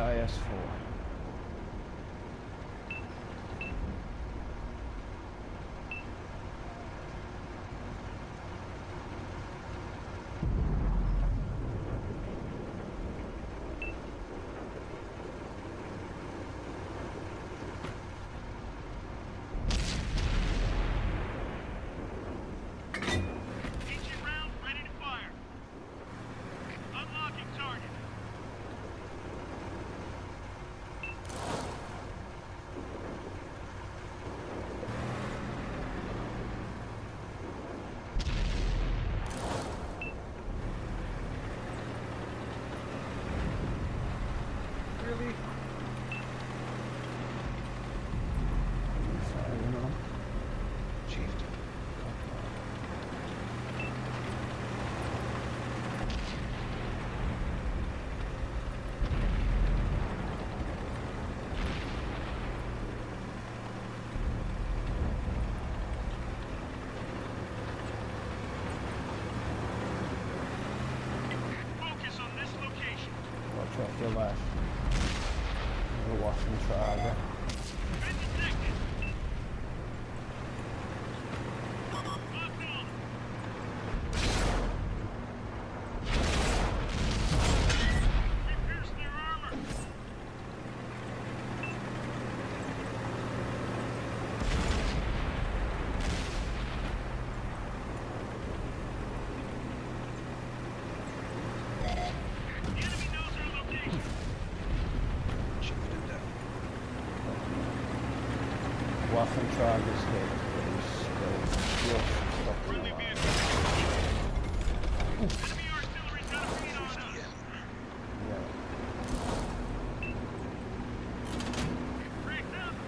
IS-4. Off your left. We're watching Trager. Waffen Trager's hit, please. Friendly vehicle. Enemy artillery's got a beat on us. Yeah. Brakes up.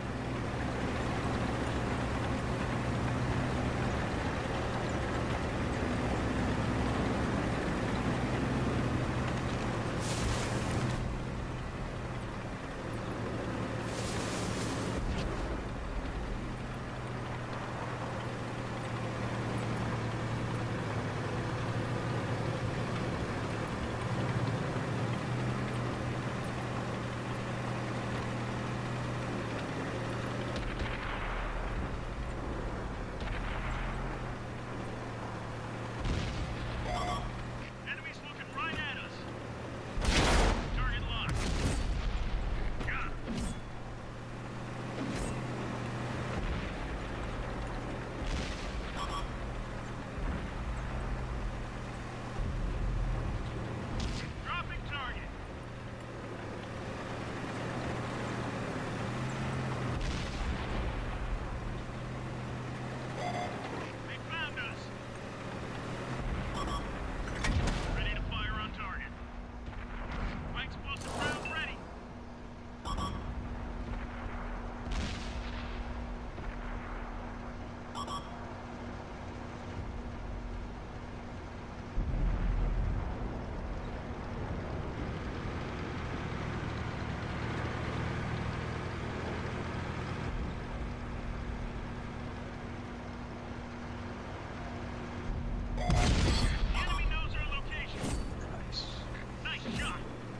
Enemies looking right at us. Target locked. Got him. Dropping target. They found us. Ready to fire on target. High explosive round ready. The enemy knows our location. Nice shot.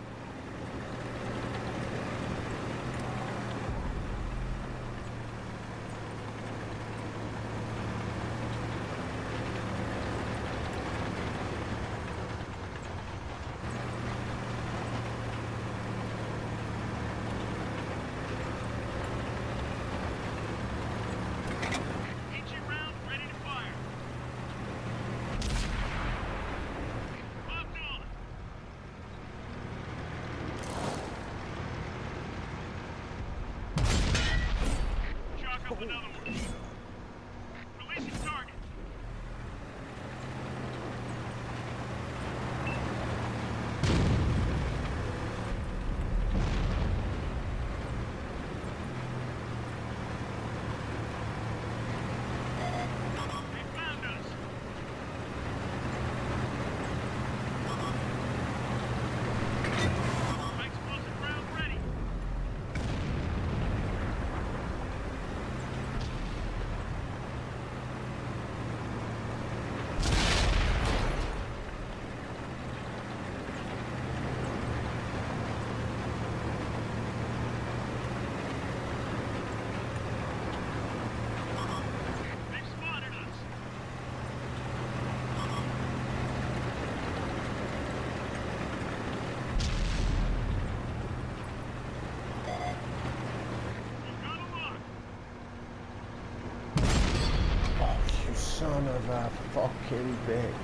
Ancient round ready to fire. Locked on. Chalk up another one. Releasing target. They found us. High explosive round ready. Son of a fucking bitch.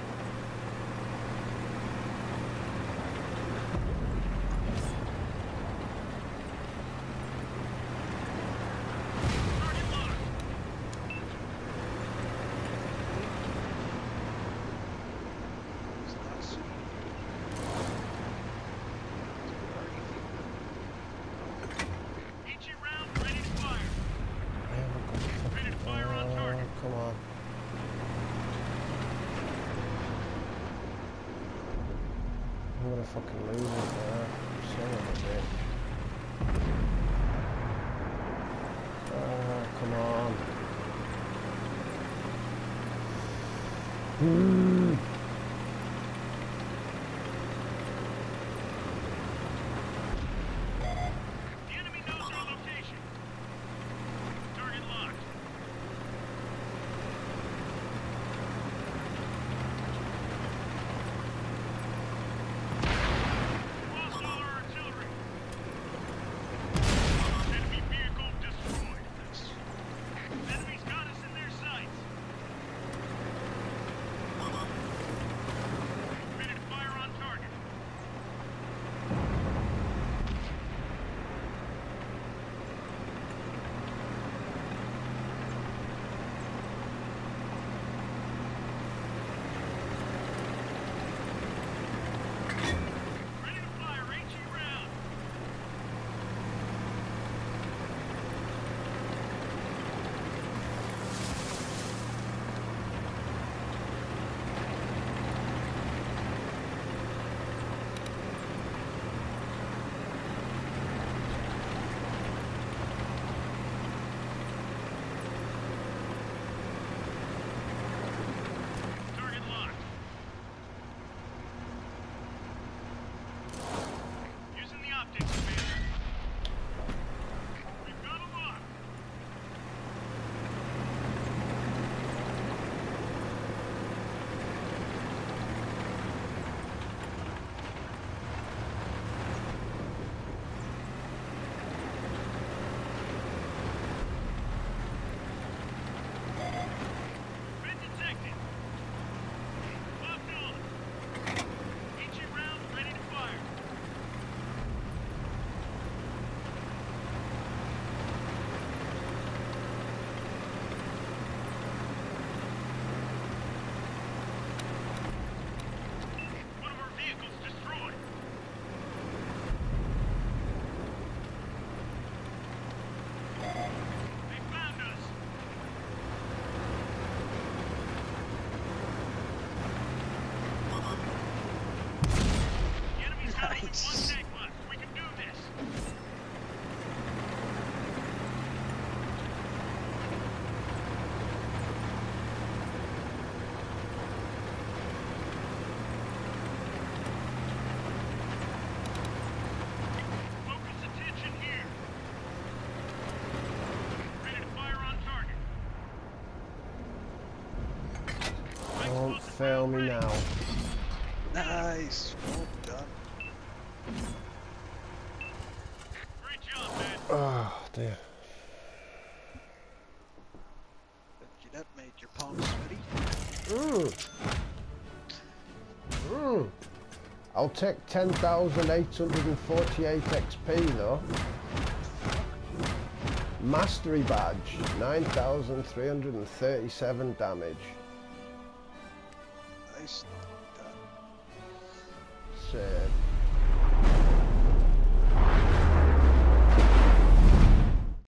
Target locked. It's not soon. HE round ready to fire. Ready to fire on target. Come on. I'm gonna fucking lose it there. Son of a bitch. Come on. The enemy knows our location. Target locked. Lost all our artillery. Enemy vehicle destroyed. Enemy's got us in their sights. Ready to fire on target. Ready to fire HE round. Target locked. Using the optics, Commander. We've got a lock. Been detected. Locked on. HE round ready to fire. One of our vehicles destroyed. They found us. The enemy's got only one Nice. tank left. We can do this. Focus attention here. Ready to fire on target. Don't fail me now. Nice. Well done. Great job, man. Oh dear. Bet you that made your palms sweaty. I'll take 10,848 XP though. Mastery badge, 9,337 damage. Nice done. So